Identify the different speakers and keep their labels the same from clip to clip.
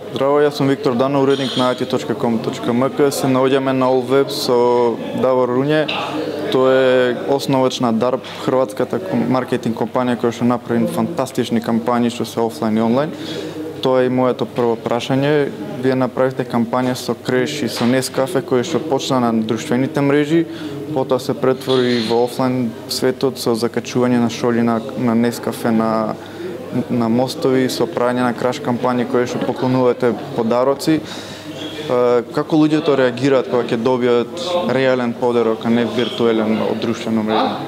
Speaker 1: Здраво, јас сум Виктор Дано, уредник на it.com.mk. Се наоѓаме на Allweb со Давор Руње. Тој е основач на DARP, хрватската маркетинг компанија која што направи фантастични кампањи што се офлайн и онлайн. Тоа е и моето прво прашање. Вие направивте кампања со Креш и со Нескафе кој што почна на друштвените мрежи, потоа се претвори во офлайн светот со закачување на шоли на Нескафе на мостови, со правење на краш кампањи кои што поклонувате подароци. Како луѓето реагираат кога ќе добијат реален подарок, а не виртуелен од друштвена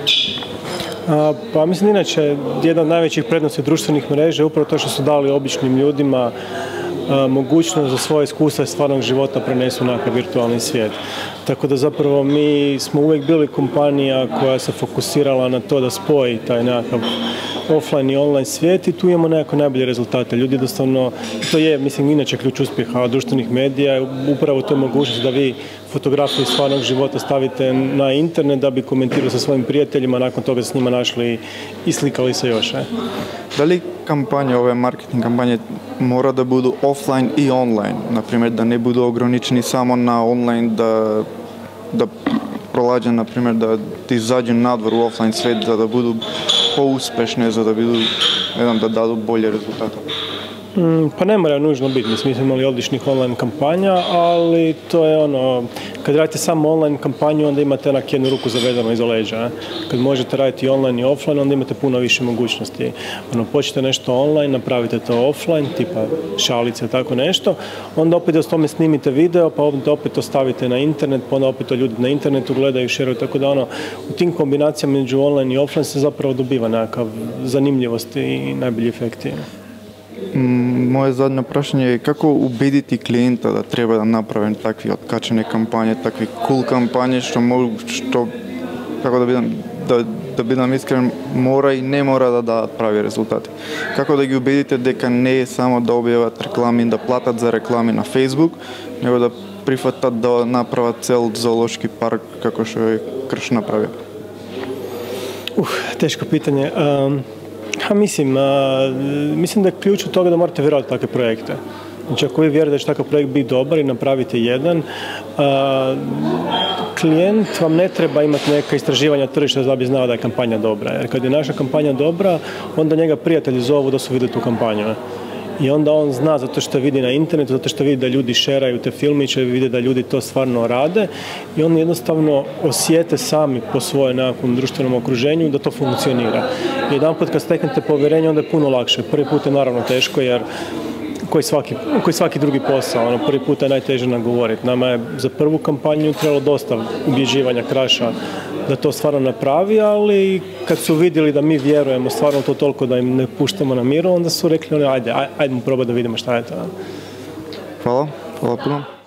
Speaker 1: мрежа?
Speaker 2: Pa mislim, inače, jedna od najvećih prednosti društvenih mreža je upravo to što su dali običnim ljudima mogućnost da svoje iskustva iz stvarnog života prenesu na virtualni svijet. Tako da zapravo mi smo uvijek bili kompanija koja se fokusirala na to da spoji taj nekakav offline i online svijet i tu imamo nekako najbolje rezultate. Ljudi jednostavno, to je, mislim, inače ključ uspjeha društvenih medija je upravo to mogućnost da vi fotografiju iz stvarnog života stavite na internet da bi komentirali sa svojim prijateljima, nakon toga s njima našli i slikali se još.
Speaker 1: Da li kampanje, ove marketing kampanje mora da budu offline i online? Naprimjer, da ne budu ograničeni samo na online, da prolađe, naprimjer, da ti izađu nadvor u offline svet, da budu pouspešne, da dadu bolje rezultate?
Speaker 2: Pa ne mora nužno biti, mi smo imali odličnih online kampanja, ali to je ono, kad radite samo online kampanju, onda imate onak jednu ruku zavedano iza leđa. Kad možete raditi i online i offline, onda imate puno više mogućnosti. Počnete nešto online, napravite to offline, tipa šalice, tako nešto, onda opet da s tome snimite video, pa opet to stavite na internet, pa onda opet to ljudi na internetu gledaju, šeruju, tako da u tim kombinacijama među online i offline se zapravo dobiva nekakav zanimljivost i najbolji efekti.
Speaker 1: Моje zadnje prašanje je kako ubediti klijenta da treba da napravim takvi откачени кампање, такви cool кампање што како да бидам искрен, мора и не мора да дадат прави резултати. Како да ги убедите дека не е само да објават реклами, да платат за реклами на Facebook, него да прифатат да направат цел зоолошки парк како што е Крш направи?
Speaker 2: Teško pitanje. Mislim da je ključ od toga da morate vjerovati takve projekte. Znači, ako vi vjerujete da će takav projekt biti dobar i napravite jedan, klijent vam ne treba imati neka istraživanja tržišta da bi znao da je kampanja dobra. Jer kad je naša kampanja dobra, onda njega prijatelji zovu da su vidjeli tu kampanju. I onda on zna zato što vidi na internetu, zato što vidi da ljudi šeraju te filmiće, vidi da ljudi to stvarno rade i oni jednostavno osjete sami po svojem nekakvom društvenom okruženju da to funkcionira. I jedanput kad steknete povjerenje, onda je puno lakše. Prvi put je naravno teško jer koji svaki drugi posao, prvi put je najteže nagovoriti. Nama je za prvu kampanju trebalo dosta ubjeđivanja Kraša da to stvarno napravi, ali kad su vidjeli da mi vjerujemo stvarno to toliko da im ne puštamo na miru, onda su rekli ajde probati da vidimo šta je to.
Speaker 1: Hvala puno.